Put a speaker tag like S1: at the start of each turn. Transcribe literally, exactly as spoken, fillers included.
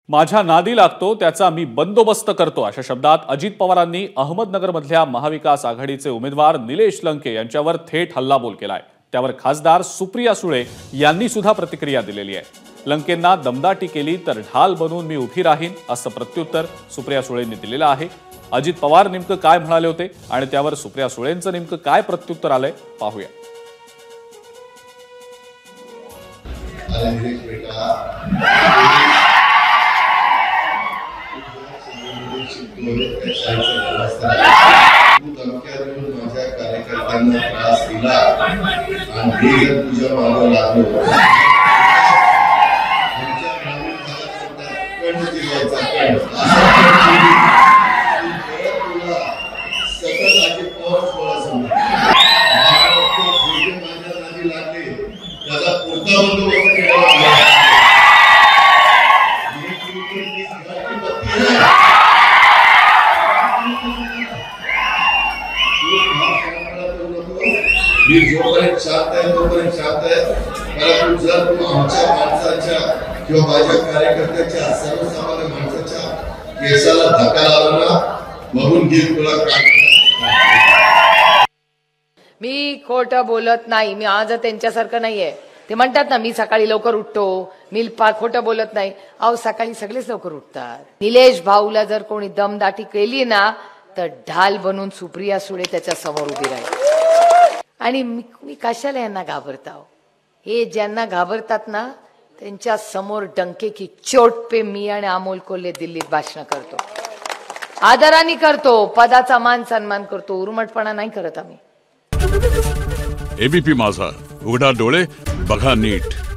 S1: माझ्या नादी लागतो त्याचा मी बंदोबस्त करतो अशा शब्दात अजित पवारांनी अहमदनगरमधल्या महाविकास आघाडीचे उमेदवार निलेश लंके यांच्यावर थेट हल्लाबोल केलाय। त्यावर खासदार सुप्रिया सुळे यांनी सुद्धा प्रतिक्रिया दिलेली आहे। लंकेंना दमदाटी केली तर ढाल बनून मी उभी राहीन असं प्रत्युत्तर सुप्रिया सुळेंनी दिलेलं आहे। अजित पवार नेमकं काय म्हणाले होते आणि त्यावर सुप्रिया सुळेंचं नेमकं काय प्रत्युत्तर आलंय पाहूया।
S2: माझ्या कार्यकर्त्यांना त्रास दिला आणि जर तुझ्या मागे लागलो त्याचा पुढचा बंदोबस्त केला मी जोपर्यंत शांत आहे तोपर्यंत शांत आहे। परंतु जर तू आमच्या माणसाच्या किंवा माझ्या कार्यकर्त्याच्या सर्वसामान्य माणसाच्या केसाला धक्का लावला ना बघून घे तुला काय।
S3: मी खोटं बोलत नाही, मी आज त्यांच्यासारखं नाहीये। ते म्हणतात ना मी सकाळी लवकर उठतो, मी खोटं बोलत नाही। अहो सकाळी सगळेच लवकर उठतात। निलेश भाऊला जर कोणी दमदाटी केली ना तर ढाल बनून सुप्रिया सुळे त्याच्या समोर उभी राहील। आणि मी, मी कशाला यांना घाबरताव? हे ज्यांना घाबरतात ना त्यांच्या समोर डंके की चोट पे मी आणि अमोल कोल्हे दिल्लीत भाषण करतो, आदराने करतो, पदाचा मान सन्मान करतो, उर्मटपणा नाही करत आम्ही।
S4: एबीपी माझा, उघडा डोळे बघा नीट।